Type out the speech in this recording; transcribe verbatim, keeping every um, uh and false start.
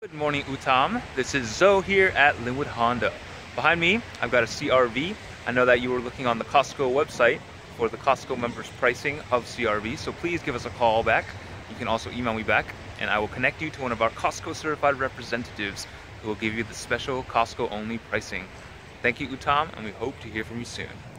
Good morning, Uttam. This is Zoe here at Lynnwood Honda. Behind me, I've got a C R V. I know that you were looking on the Costco website for the Costco members pricing of C R V, so please give us a call back. You can also email me back, and I will connect you to one of our Costco certified representatives who will give you the special Costco only pricing. Thank you, Uttam, and we hope to hear from you soon.